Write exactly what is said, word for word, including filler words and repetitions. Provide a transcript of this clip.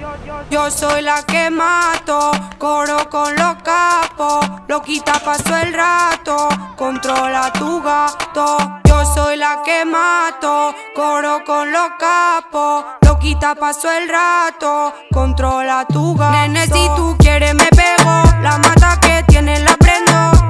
Yo soy la que mato, coro con los capos, loquita paso el rato, controla tu gato. Yo soy la que mato, coro con los capos, loquita paso el rato, controla tu gato. Nene, si tú quieres me pego, la mata que tiene la prendo.